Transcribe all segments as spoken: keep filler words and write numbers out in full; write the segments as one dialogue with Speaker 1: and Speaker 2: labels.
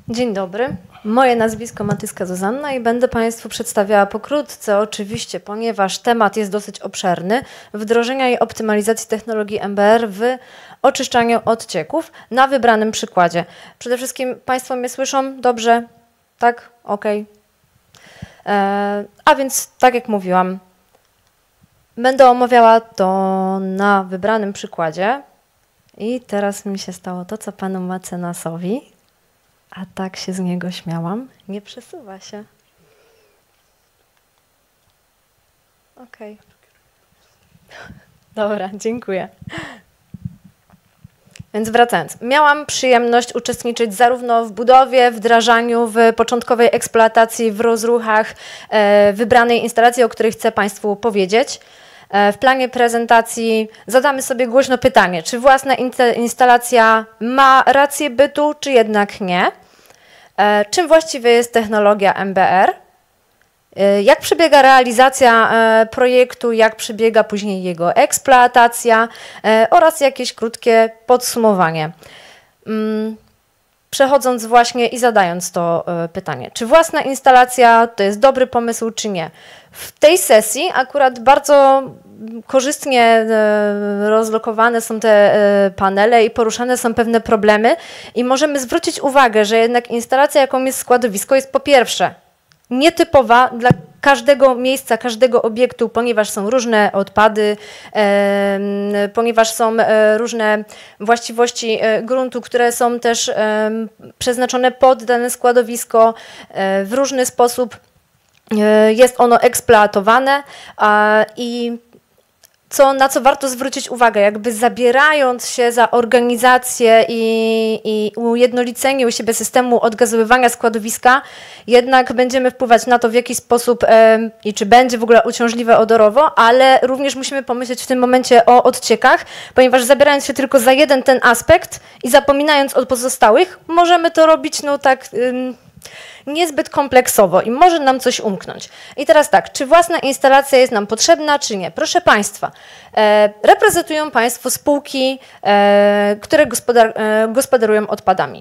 Speaker 1: Dzień dobry, moje nazwisko Matyska Zuzanna i będę Państwu przedstawiała pokrótce, oczywiście, ponieważ temat jest dosyć obszerny, wdrożenia i optymalizacji technologii M B R w oczyszczaniu odcieków na wybranym przykładzie. Przede wszystkim Państwo mnie słyszą dobrze? Tak? Okej. E, a więc, tak jak mówiłam, będę omawiała to na wybranym przykładzie i teraz mi się stało to, co panu mecenasowi. A tak się z niego śmiałam. Nie przesuwa się. Okej. Okay. Dobra, dziękuję. Więc wracając. Miałam przyjemność uczestniczyć zarówno w budowie, wdrażaniu, w początkowej eksploatacji, w rozruchach e, wybranej instalacji, o której chcę Państwu powiedzieć. E, w planie prezentacji zadamy sobie głośno pytanie, czy własna instalacja ma rację bytu, czy jednak nie? Czym właściwie jest technologia M B R? Jak przebiega realizacja projektu, jak przebiega później jego eksploatacja oraz jakieś krótkie podsumowanie. Przechodząc właśnie i zadając to pytanie, czy własna instalacja to jest dobry pomysł, czy nie? W tej sesji akurat bardzo korzystnie rozlokowane są te panele i poruszane są pewne problemy i możemy zwrócić uwagę, że jednak instalacja, jaką jest składowisko, jest po pierwsze nietypowa dla każdego miejsca, każdego obiektu, ponieważ są różne odpady, e, ponieważ są różne właściwości gruntu, które są też e, przeznaczone pod dane składowisko e, w różny sposób. E, jest ono eksploatowane a, i Co, na co warto zwrócić uwagę, jakby zabierając się za organizację i, i ujednolicenie u siebie systemu odgazowywania składowiska, jednak będziemy wpływać na to, w jaki sposób e, i czy będzie w ogóle uciążliwe odorowo, ale również musimy pomyśleć w tym momencie o odciekach, ponieważ zabierając się tylko za jeden ten aspekt i zapominając o pozostałych, możemy to robić no tak... Ym, niezbyt kompleksowo i może nam coś umknąć. I teraz tak, czy własna instalacja jest nam potrzebna, czy nie? Proszę Państwa, e, reprezentują Państwo spółki, e, które gospodar, e, gospodarują odpadami.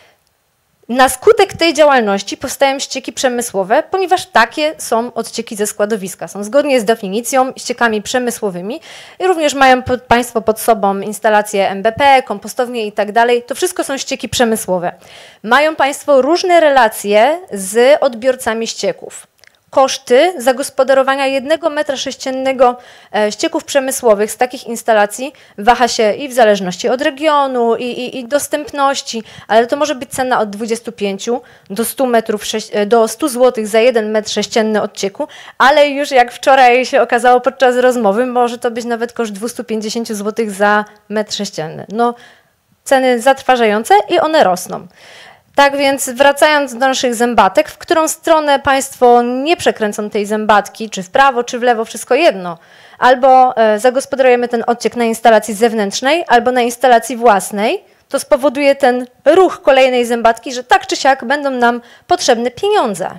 Speaker 1: Na skutek tej działalności powstają ścieki przemysłowe, ponieważ takie są odcieki ze składowiska. Są zgodnie z definicją ściekami przemysłowymi i również mają pod, Państwo pod sobą instalacje M B P, kompostownie i tak dalej. To wszystko są ścieki przemysłowe. Mają Państwo różne relacje z odbiorcami ścieków. Koszty zagospodarowania jednego metra sześciennego ścieków przemysłowych z takich instalacji waha się i w zależności od regionu i, i, i dostępności, ale to może być cena od dwudziestu pięciu do stu metrów, do stu złotych za jeden metr sześcienny odcieku, ale już jak wczoraj się okazało podczas rozmowy, może to być nawet koszt dwieście pięćdziesiąt złotych za metr sześcienny. No, ceny zatrważające i one rosną. Tak więc wracając do naszych zębatek, w którą stronę Państwo nie przekręcą tej zębatki, czy w prawo, czy w lewo, wszystko jedno. Albo zagospodarujemy ten odciek na instalacji zewnętrznej, albo na instalacji własnej, to spowoduje ten ruch kolejnej zębatki, że tak czy siak będą nam potrzebne pieniądze.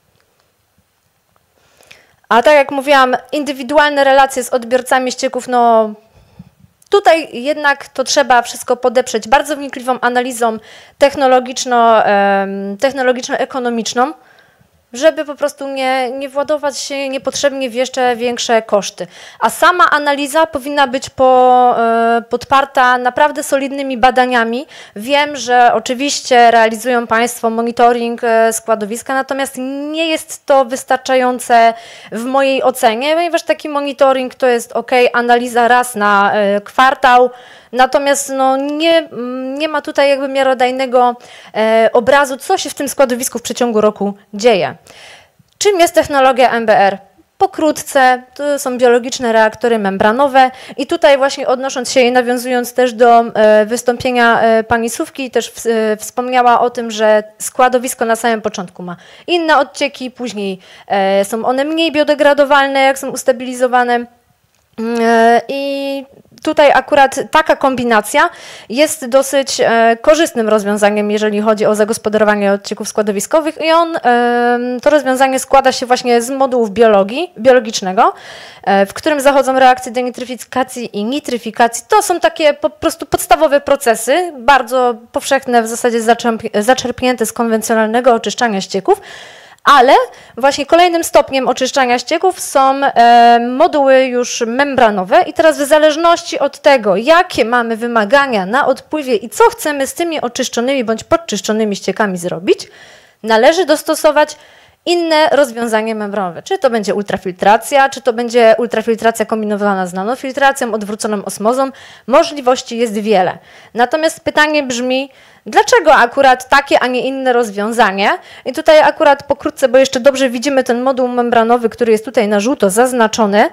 Speaker 1: A tak jak mówiłam, indywidualne relacje z odbiorcami ścieków, no... Tutaj jednak to trzeba wszystko podeprzeć bardzo wnikliwą analizą technologiczno, technologiczno-ekonomiczną, żeby po prostu nie, nie władować się niepotrzebnie w jeszcze większe koszty. A sama analiza powinna być po, podparta naprawdę solidnymi badaniami. Wiem, że oczywiście realizują Państwo monitoring składowiska, natomiast nie jest to wystarczające w mojej ocenie, ponieważ taki monitoring to jest ok, analiza raz na kwartał, natomiast no, nie, nie ma tutaj jakby miarodajnego e, obrazu, co się w tym składowisku w przeciągu roku dzieje. Czym jest technologia M B R? Pokrótce, to są biologiczne reaktory membranowe i tutaj właśnie odnosząc się i nawiązując też do e, wystąpienia e, pani Sówki, też w, e, wspomniała o tym, że składowisko na samym początku ma inne odcieki, później e, są one mniej biodegradowalne, jak są ustabilizowane e, i tutaj akurat taka kombinacja jest dosyć e, korzystnym rozwiązaniem, jeżeli chodzi o zagospodarowanie odcieków składowiskowych i on, e, to rozwiązanie składa się właśnie z modułów biologii, biologicznego, e, w którym zachodzą reakcje denitryfikacji i nitryfikacji. To są takie po prostu podstawowe procesy, bardzo powszechne, w zasadzie zaczerpnięte z konwencjonalnego oczyszczania ścieków. Ale właśnie kolejnym stopniem oczyszczania ścieków są e, moduły już membranowe i teraz w zależności od tego, jakie mamy wymagania na odpływie i co chcemy z tymi oczyszczonymi bądź podczyszczonymi ściekami zrobić, należy dostosować inne rozwiązanie membranowe. Czy to będzie ultrafiltracja, czy to będzie ultrafiltracja kombinowana z nanofiltracją, odwróconą osmozą. Możliwości jest wiele. Natomiast pytanie brzmi, dlaczego akurat takie, a nie inne rozwiązanie? I tutaj akurat pokrótce, bo jeszcze dobrze widzimy ten moduł membranowy, który jest tutaj na żółto zaznaczony.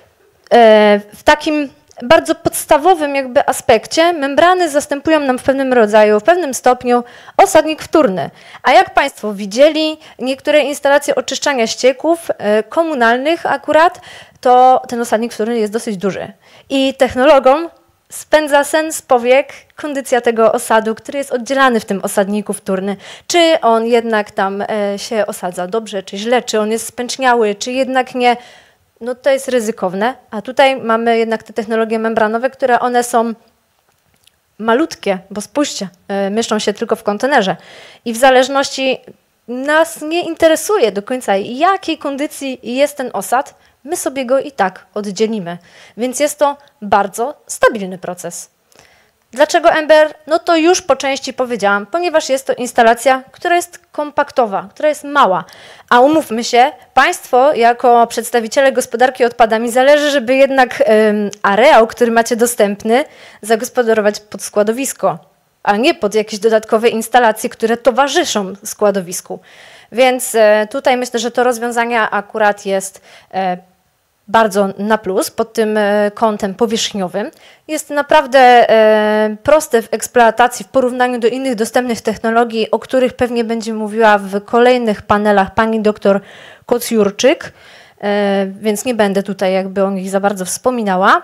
Speaker 1: W takim bardzo podstawowym jakby aspekcie membrany zastępują nam w pewnym rodzaju, w pewnym stopniu osadnik wtórny. A jak Państwo widzieli, niektóre instalacje oczyszczania ścieków komunalnych akurat, to ten osadnik wtórny jest dosyć duży. I technologom spędza sen z powiek kondycja tego osadu, który jest oddzielany w tym osadniku wtórny. Czy on jednak tam się osadza dobrze, czy źle, czy on jest spęczniały, czy jednak nie. No to jest ryzykowne, a tutaj mamy jednak te technologie membranowe, które one są malutkie, bo spójrzcie, mieszczą się tylko w kontenerze i w zależności nas nie interesuje do końca, jakiej kondycji jest ten osad, my sobie go i tak oddzielimy, więc jest to bardzo stabilny proces. Dlaczego M B R? No to już po części powiedziałam, ponieważ jest to instalacja, która jest kompaktowa, która jest mała. A umówmy się, Państwo jako przedstawiciele gospodarki odpadami zależy, żeby jednak ym, areał, który macie dostępny, zagospodarować pod składowisko, a nie pod jakieś dodatkowe instalacje, które towarzyszą składowisku. Więc y, tutaj myślę, że to rozwiązanie akurat jest y, bardzo na plus pod tym kątem powierzchniowym. Jest naprawdę proste w eksploatacji w porównaniu do innych dostępnych technologii, o których pewnie będzie mówiła w kolejnych panelach pani doktor Kocjurczyk, więc nie będę tutaj jakby o nich za bardzo wspominała.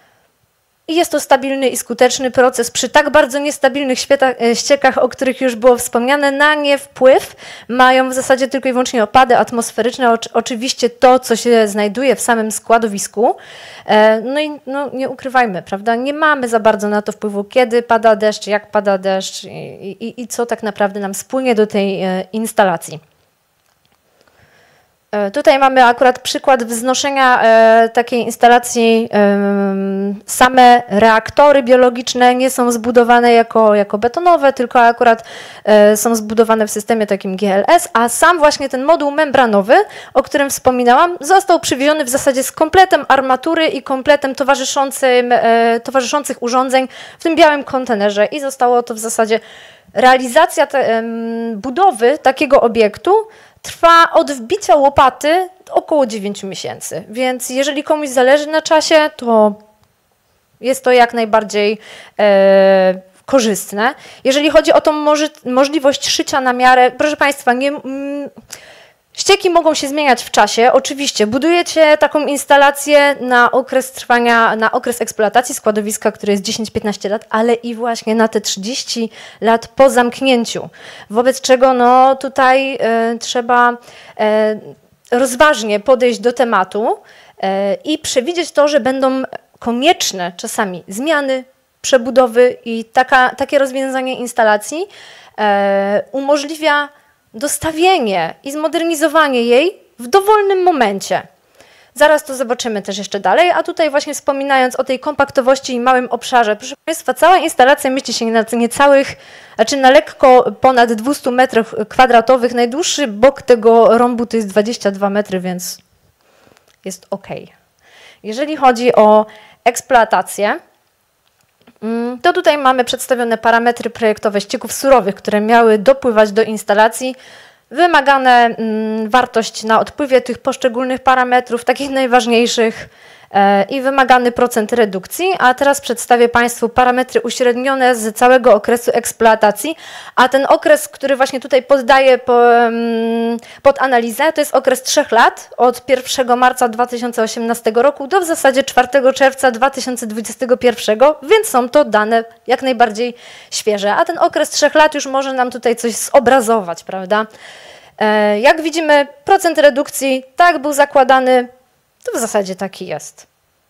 Speaker 1: I jest to stabilny i skuteczny proces przy tak bardzo niestabilnych ściekach, o których już było wspomniane. Na nie wpływ mają w zasadzie tylko i wyłącznie opady atmosferyczne, oczywiście to, co się znajduje w samym składowisku. No i no, nie ukrywajmy, prawda? Nie mamy za bardzo na to wpływu, kiedy pada deszcz, jak pada deszcz i, i, i co tak naprawdę nam spłynie do tej instalacji. Tutaj mamy akurat przykład wznoszenia e, takiej instalacji. E, same reaktory biologiczne nie są zbudowane jako, jako betonowe, tylko akurat e, są zbudowane w systemie takim G L S, a sam właśnie ten moduł membranowy, o którym wspominałam, został przywieziony w zasadzie z kompletem armatury i kompletem towarzyszącym, e, towarzyszących urządzeń w tym białym kontenerze i zostało to w zasadzie realizacja te, e, budowy takiego obiektu trwa od wbicia łopaty około dziewięciu miesięcy, więc jeżeli komuś zależy na czasie, to jest to jak najbardziej e, korzystne. Jeżeli chodzi o tą moży, możliwość szycia na miarę, proszę Państwa, nie, mm, ścieki mogą się zmieniać w czasie. Oczywiście budujecie taką instalację na okres trwania, na okres eksploatacji składowiska, który jest dziesięć do piętnastu lat, ale i właśnie na te trzydzieści lat po zamknięciu. Wobec czego no, tutaj e, trzeba e, rozważnie podejść do tematu e, i przewidzieć to, że będą konieczne czasami zmiany, przebudowy i taka, takie rozwiązanie instalacji e, umożliwia dostawienie i zmodernizowanie jej w dowolnym momencie. Zaraz to zobaczymy też jeszcze dalej, a tutaj właśnie wspominając o tej kompaktowości i małym obszarze, proszę Państwa, cała instalacja mieści się na niecałych, znaczy na lekko ponad dwustu metrach kwadratowych. Najdłuższy bok tego rąbu to jest dwadzieścia dwa metry, więc jest ok. Jeżeli chodzi o eksploatację, to tutaj mamy przedstawione parametry projektowe ścieków surowych, które miały dopływać do instalacji. Wymagane wartość na odpływie tych poszczególnych parametrów, takich najważniejszych, i wymagany procent redukcji, a teraz przedstawię Państwu parametry uśrednione z całego okresu eksploatacji, a ten okres, który właśnie tutaj poddaję po, pod analizę, to jest okres trzech lat, od pierwszego marca dwa tysiące osiemnastego roku do w zasadzie czwartego czerwca dwa tysiące dwudziestego pierwszego, więc są to dane jak najbardziej świeże, a ten okres trzech lat już może nam tutaj coś zobrazować, prawda? Jak widzimy, procent redukcji tak był zakładany, to w zasadzie taki jest.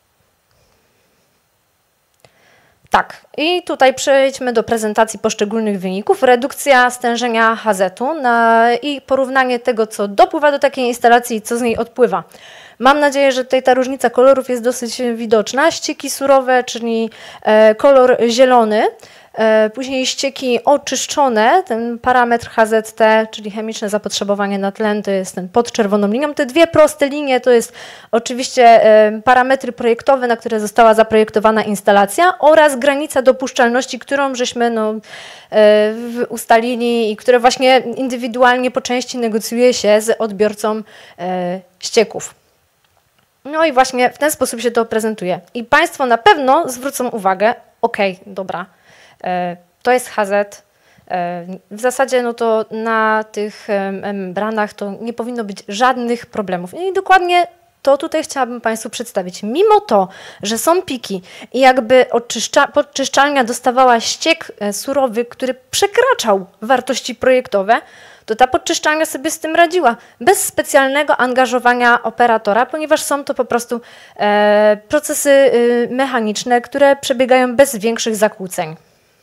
Speaker 1: Tak, i tutaj przejdźmy do prezentacji poszczególnych wyników. Redukcja stężenia H Z-u i porównanie tego, co dopływa do takiej instalacji i co z niej odpływa. Mam nadzieję, że tutaj ta różnica kolorów jest dosyć widoczna. Ścieki surowe, czyli kolor zielony. Później ścieki oczyszczone, ten parametr H Z T, czyli chemiczne zapotrzebowanie na tlen, to jest ten pod czerwoną linią. Te dwie proste linie to jest oczywiście parametry projektowe, na które została zaprojektowana instalacja oraz granica dopuszczalności, którą żeśmy no, ustalili i które właśnie indywidualnie po części negocjuje się z odbiorcą ścieków. No i właśnie w ten sposób się to prezentuje. I Państwo na pewno zwrócą uwagę, ok, dobra, to jest H Z. W zasadzie no to na tych membranach to nie powinno być żadnych problemów. I dokładnie to tutaj chciałabym Państwu przedstawić. Mimo to, że są piki i jakby odczyszcza, podczyszczalnia dostawała ściek surowy, który przekraczał wartości projektowe, to ta podczyszczalnia sobie z tym radziła, bez specjalnego angażowania operatora, ponieważ są to po prostu e, procesy y, mechaniczne, które przebiegają bez większych zakłóceń.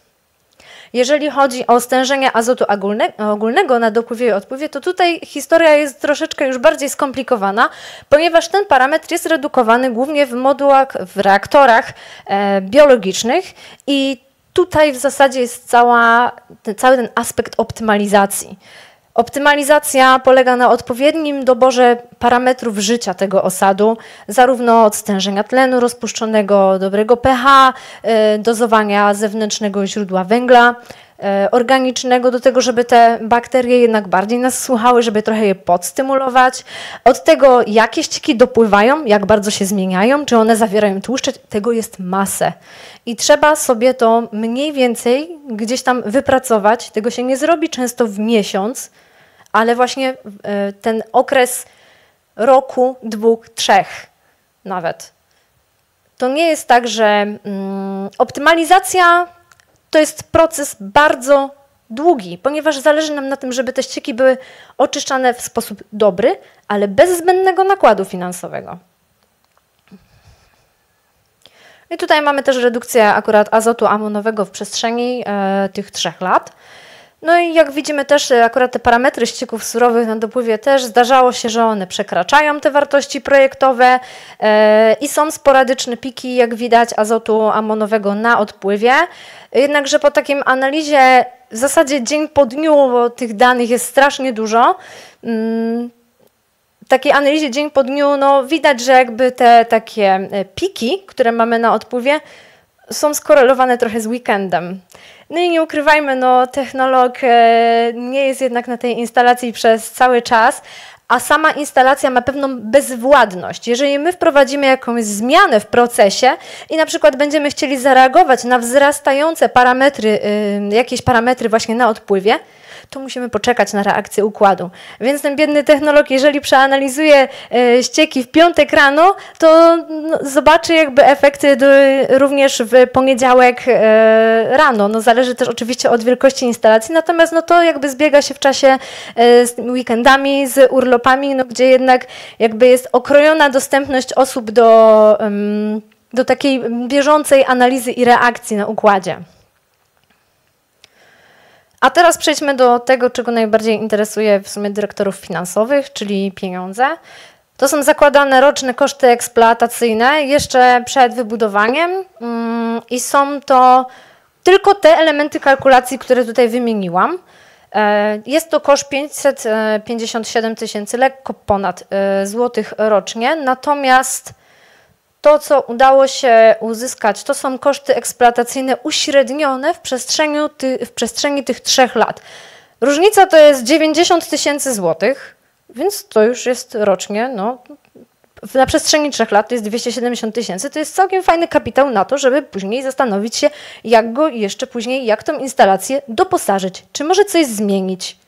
Speaker 1: Jeżeli chodzi o stężenie azotu ogólnego na dopływie i odpływie, to tutaj historia jest troszeczkę już bardziej skomplikowana, ponieważ ten parametr jest redukowany głównie w modułach, w reaktorach e, biologicznych i tutaj w zasadzie jest cała, ten, cały ten aspekt optymalizacji. Optymalizacja polega na odpowiednim doborze parametrów życia tego osadu, zarówno od stężenia tlenu rozpuszczonego, dobrego pH, dozowania zewnętrznego źródła węgla organicznego do tego, żeby te bakterie jednak bardziej nas słuchały, żeby trochę je podstymulować. Od tego, jakie ścieki dopływają, jak bardzo się zmieniają, czy one zawierają tłuszcze, tego jest masę. I trzeba sobie to mniej więcej gdzieś tam wypracować. Tego się nie zrobi często w miesiąc, ale właśnie ten okres roku, dwóch, trzech nawet. To nie jest tak, że mm, optymalizacja to jest proces bardzo długi, ponieważ zależy nam na tym, żeby te ścieki były oczyszczane w sposób dobry, ale bez zbędnego nakładu finansowego. I tutaj mamy też redukcję akurat azotu amonowego w przestrzeni e, tych trzech lat. No i jak widzimy też akurat te parametry ścieków surowych na dopływie też zdarzało się, że one przekraczają te wartości projektowe e, i są sporadyczne piki, jak widać, azotu amonowego na odpływie. Jednakże po takim analizie w zasadzie dzień po dniu, bo tych danych jest strasznie dużo, mm, w takiej analizie dzień po dniu no, widać, że jakby te takie piki, które mamy na odpływie, są skorelowane trochę z weekendem. No i nie ukrywajmy, no, technolog nie jest jednak na tej instalacji przez cały czas, a sama instalacja ma pewną bezwładność. Jeżeli my wprowadzimy jakąś zmianę w procesie i na przykład będziemy chcieli zareagować na wzrastające parametry, jakieś parametry właśnie na odpływie, to musimy poczekać na reakcję układu. Więc ten biedny technolog, jeżeli przeanalizuje ścieki w piątek rano, to no, zobaczy jakby efekty do, również w poniedziałek rano. No, zależy też oczywiście od wielkości instalacji, natomiast no, to jakby zbiega się w czasie z weekendami, z urlopami, no, gdzie jednak jakby jest okrojona dostępność osób do, do takiej bieżącej analizy i reakcji na układzie. A teraz przejdźmy do tego, czego najbardziej interesuje w sumie dyrektorów finansowych, czyli pieniądze. To są zakładane roczne koszty eksploatacyjne jeszcze przed wybudowaniem i są to tylko te elementy kalkulacji, które tutaj wymieniłam. Jest to koszt pięćset pięćdziesiąt siedem tysięcy, lekko ponad złotych rocznie, natomiast to, co udało się uzyskać, to są koszty eksploatacyjne uśrednione w przestrzeni, ty, w przestrzeni tych trzech lat. Różnica to jest dziewięćdziesiąt tysięcy złotych, więc to już jest rocznie no, na przestrzeni trzech lat to jest dwieście siedemdziesiąt tysięcy, to jest całkiem fajny kapitał na to, żeby później zastanowić się, jak go jeszcze później, jak tą instalację doposażyć, czy może coś zmienić.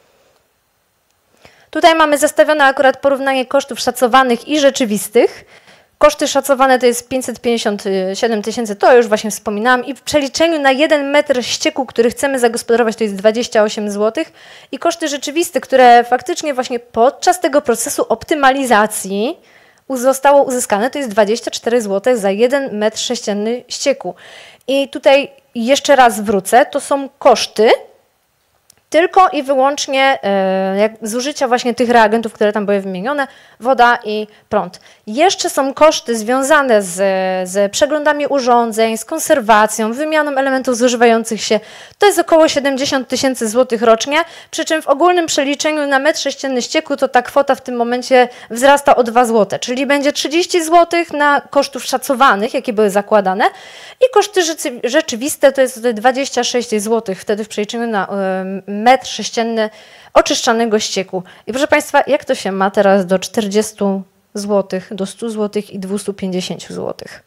Speaker 1: Tutaj mamy zestawione akurat porównanie kosztów szacowanych i rzeczywistych. Koszty szacowane to jest pięćset pięćdziesiąt siedem tysięcy, to już właśnie wspominałam, i w przeliczeniu na jeden metr ścieku, który chcemy zagospodarować, to jest dwadzieścia osiem złotych, i koszty rzeczywiste, które faktycznie właśnie podczas tego procesu optymalizacji zostało uzyskane, to jest dwadzieścia cztery złote za jeden metr sześcienny ścieku. I tutaj jeszcze raz wrócę, to są koszty tylko i wyłącznie e, jak zużycia właśnie tych reagentów, które tam były wymienione, woda i prąd. Jeszcze są koszty związane z, z przeglądami urządzeń, z konserwacją, wymianą elementów zużywających się. To jest około siedemdziesiąt tysięcy złotych rocznie, przy czym w ogólnym przeliczeniu na metr sześcienny ścieku to ta kwota w tym momencie wzrasta o dwa złote, czyli będzie trzydzieści złotych na kosztów szacowanych, jakie były zakładane, i koszty rzeczywiste to jest dwadzieścia sześć złotych wtedy w przeliczeniu na y, metr sześcienny oczyszczanego ścieku. I proszę Państwa, jak to się ma teraz do czterdziestu złotych, do stu złotych i dwustu pięćdziesięciu złotych?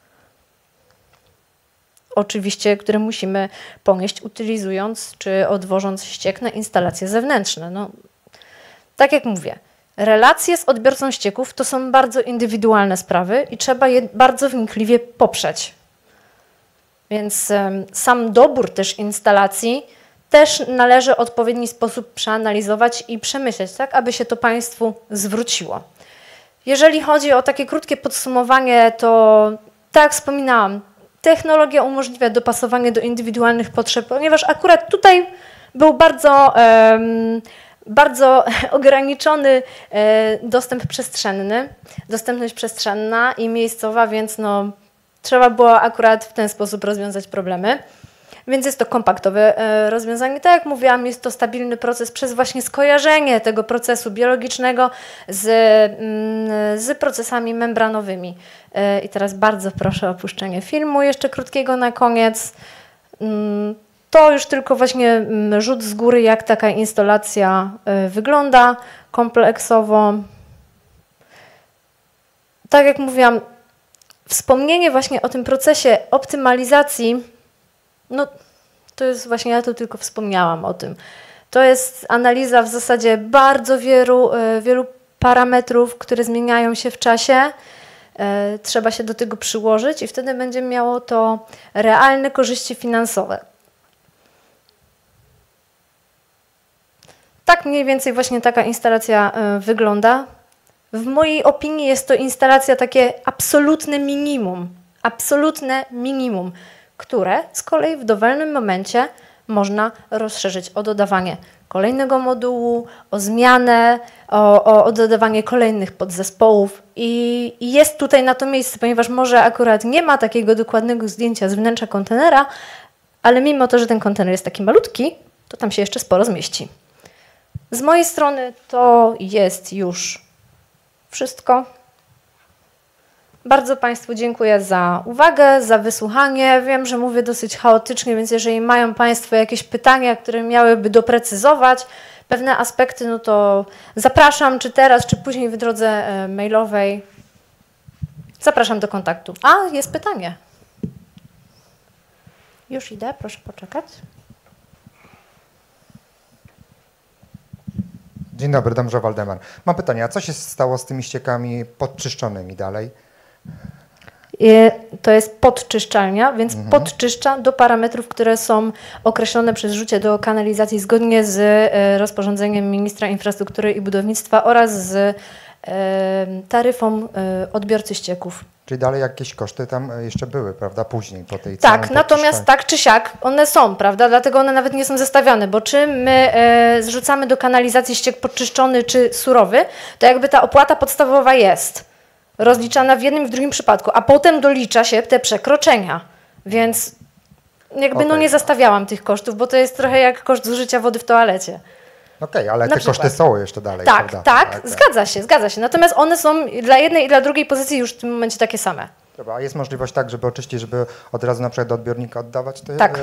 Speaker 1: Oczywiście, które musimy ponieść, utylizując czy odwożąc ściek na instalacje zewnętrzne. No, tak jak mówię, relacje z odbiorcą ścieków to są bardzo indywidualne sprawy i trzeba je bardzo wnikliwie poprzeć. Więc um, sam dobór też instalacji też należy w odpowiedni sposób przeanalizować i przemyśleć, tak, aby się to Państwu zwróciło. Jeżeli chodzi o takie krótkie podsumowanie, to tak jak wspominałam, technologia umożliwia dopasowanie do indywidualnych potrzeb, ponieważ akurat tutaj był bardzo, um, bardzo ograniczony e, dostęp przestrzenny, dostępność przestrzenna i miejscowa, więc no, trzeba było akurat w ten sposób rozwiązać problemy. Więc jest to kompaktowe rozwiązanie. Tak jak mówiłam, jest to stabilny proces przez właśnie skojarzenie tego procesu biologicznego z, z procesami membranowymi. I teraz bardzo proszę o opuszczenie filmu jeszcze krótkiego na koniec. To już tylko właśnie rzut z góry, jak taka instalacja wygląda kompleksowo. Tak jak mówiłam, wspomnienie właśnie o tym procesie optymalizacji, no to jest właśnie, ja tu tylko wspomniałam o tym. To jest analiza w zasadzie bardzo wielu, wielu parametrów, które zmieniają się w czasie. Trzeba się do tego przyłożyć i wtedy będzie miało to realne korzyści finansowe. Tak mniej więcej właśnie taka instalacja wygląda. W mojej opinii jest to instalacja takie absolutne minimum. Absolutne minimum, które z kolei w dowolnym momencie można rozszerzyć o dodawanie kolejnego modułu, o zmianę, o, o, o dodawanie kolejnych podzespołów. I, I jest tutaj na to miejsce, ponieważ może akurat nie ma takiego dokładnego zdjęcia z wnętrza kontenera, ale mimo to, że ten kontener jest taki malutki, to tam się jeszcze sporo zmieści. Z mojej strony to jest już wszystko. Bardzo Państwu dziękuję za uwagę, za wysłuchanie. Wiem, że mówię dosyć chaotycznie, więc jeżeli mają Państwo jakieś pytania, które miałyby doprecyzować pewne aspekty, no to zapraszam, czy teraz, czy później w drodze mailowej. Zapraszam do kontaktu. A, jest pytanie. Już idę, proszę poczekać.
Speaker 2: Dzień dobry, Dąbrza Waldemar. Mam pytanie, a co się stało z tymi ściekami podczyszczonymi dalej?
Speaker 1: To jest podczyszczalnia, więc mhm. podczyszcza do parametrów, które są określone przez rzucie do kanalizacji zgodnie z rozporządzeniem ministra infrastruktury i budownictwa oraz z taryfą odbiorcy ścieków.
Speaker 2: Czyli dalej jakieś koszty tam jeszcze były, prawda, później po tej
Speaker 1: Tak, natomiast tak czy siak one są, prawda, dlatego one nawet nie są zestawiane, bo czy my e, zrzucamy do kanalizacji ściek podczyszczony czy surowy, to jakby ta opłata podstawowa jest rozliczana w jednym i w drugim przypadku, a potem dolicza się te przekroczenia, więc jakby okay. no nie zestawiałam tych kosztów, bo to jest trochę jak koszt zużycia wody w toalecie.
Speaker 2: Okej, okay, ale
Speaker 1: Na
Speaker 2: te
Speaker 1: przykład.
Speaker 2: koszty są jeszcze dalej.
Speaker 1: Tak,
Speaker 2: prawda?
Speaker 1: tak,
Speaker 2: tak,
Speaker 1: zgadza się, zgadza się. Natomiast one są dla jednej i dla drugiej pozycji już w tym momencie takie same.
Speaker 2: Dobra, a jest możliwość tak, żeby oczyścić, żeby od razu na przykład do odbiornika oddawać te...
Speaker 1: Tak,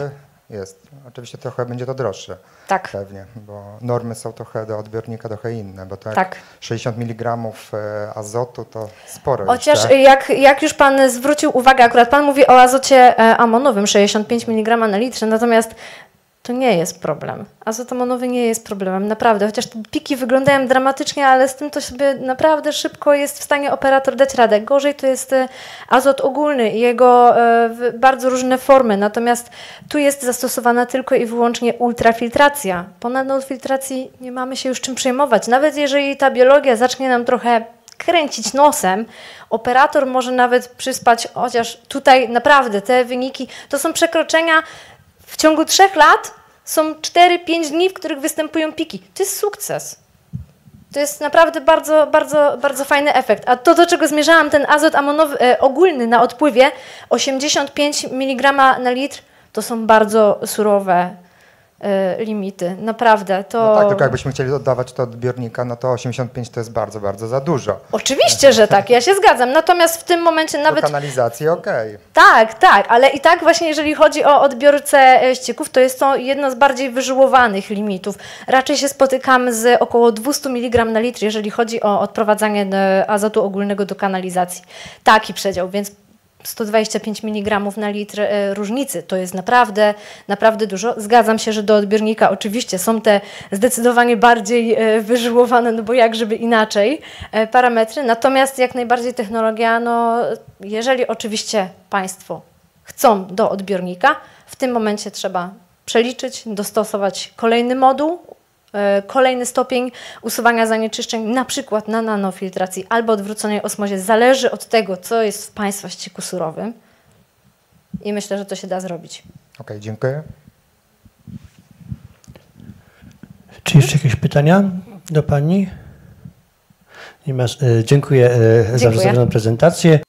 Speaker 2: jest. Oczywiście trochę będzie to droższe.
Speaker 1: Tak.
Speaker 2: Pewnie, bo normy są trochę do odbiornika trochę inne, bo to jak
Speaker 1: Tak.
Speaker 2: sześćdziesiąt miligramów azotu to sporo.
Speaker 1: Chociaż
Speaker 2: jeszcze.
Speaker 1: jak, jak już pan zwrócił uwagę, akurat pan mówi o azocie amonowym sześćdziesiąt pięć miligrama na litrze, natomiast to nie jest problem. Azot amonowy nie jest problemem, naprawdę. Chociaż te piki wyglądają dramatycznie, ale z tym to sobie naprawdę szybko jest w stanie operator dać radę. Gorzej to jest azot ogólny i jego e, bardzo różne formy. Natomiast tu jest zastosowana tylko i wyłącznie ultrafiltracja. Po nanofiltracji nie mamy się już czym przejmować. Nawet jeżeli ta biologia zacznie nam trochę kręcić nosem, operator może nawet przyspać, chociaż tutaj naprawdę te wyniki to są przekroczenia. W ciągu trzech lat są cztery pięć dni, w których występują piki. To jest sukces. To jest naprawdę bardzo, bardzo, bardzo fajny efekt. A to, do czego zmierzałam, ten azot amonowy e, ogólny na odpływie, osiemdziesiąt pięć miligrama na litr, to są bardzo surowe e, limity. Naprawdę. To...
Speaker 2: No tak, tylko jakbyśmy chcieli oddawać to odbiornika, no to osiemdziesiąt pięć to jest bardzo, bardzo za dużo.
Speaker 1: Oczywiście, że tak, ja się zgadzam. Natomiast w tym momencie nawet...
Speaker 2: Do kanalizacji okej. Okay.
Speaker 1: Tak, tak, ale i tak właśnie jeżeli chodzi o odbiorcę ścieków, to jest to jedno z bardziej wyżyłowanych limitów. Raczej się spotykamy z około dwieście miligramów na litr, jeżeli chodzi o odprowadzanie azotu ogólnego do kanalizacji. Taki przedział, więc sto dwadzieścia pięć miligramów na litr e, różnicy. To jest naprawdę, naprawdę dużo. Zgadzam się, że do odbiornika oczywiście są te zdecydowanie bardziej e, wyżyłowane, no bo jak żeby inaczej, e, parametry. Natomiast jak najbardziej technologia, no jeżeli oczywiście Państwo chcą do odbiornika, w tym momencie trzeba przeliczyć, dostosować kolejny moduł, kolejny stopień usuwania zanieczyszczeń, na przykład na nanofiltracji albo odwróconej osmozie, zależy od tego, co jest w Państwa ścieku surowym i myślę, że to się da zrobić.
Speaker 2: Okej, okay, dziękuję.
Speaker 3: Czy jeszcze jakieś pytania do Pani? Nie ma, dziękuję, dziękuję za przedstawioną prezentację.